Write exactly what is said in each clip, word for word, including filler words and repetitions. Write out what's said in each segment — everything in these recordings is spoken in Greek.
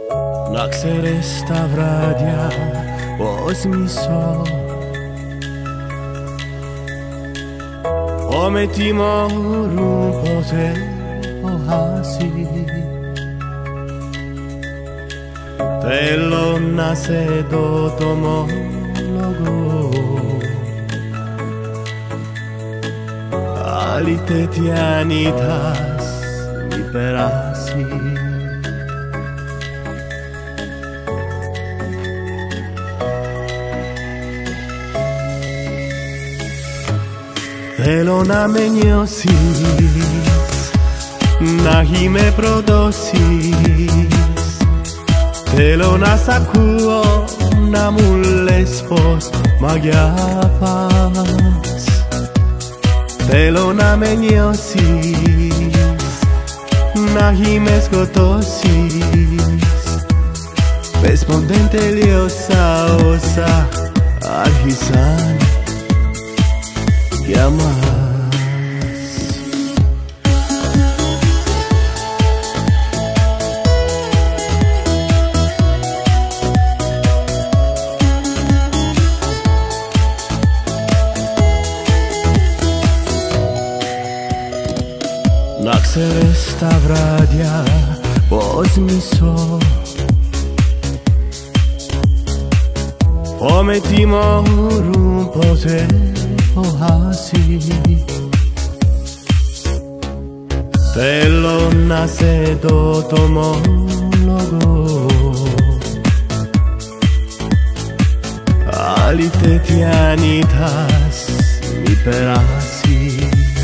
Να ξέρεις τα βράδια πως μισώ, ω με τιμωρούν ποτέ χάσει. Θέλω να σε δω το μόλογο, άλλη τέτοια νύχτας μη περάσει. Θέλω να με νιώσεις, να με προδώσεις. Θέλω να σ' ακούω, να μου λες πως μ' αγαπάς. Θέλω να με νιώσεις, να με σκοτώσεις. Πες πως δεν τελείωσα όσα άρχισαν για μας. Να ξέρεις τα βράδια πως μισώ, ω με τιμωρούν ποτέ χάσει. Θέλω να σε δω το μόλογο, άλλη τέτοια νύχτας μη περάσει.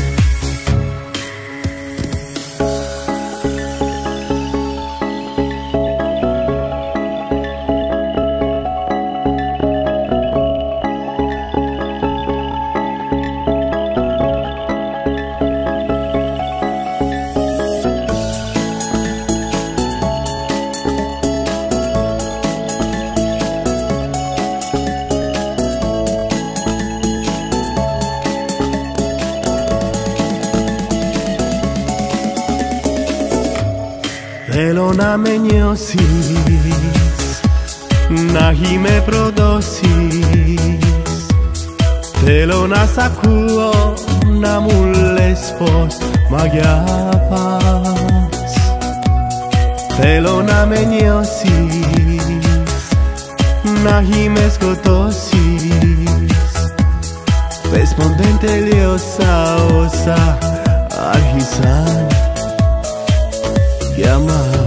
Θέλω να με νιώσεις, να με προδώσεις. Θέλω να σ' ακούω, να μου λες πως μ' αγαπάς. Θέλω να με νιώσεις, να με σκοτώσεις. Πες πως δεν τελείωσα όσα άρχισαν για μας.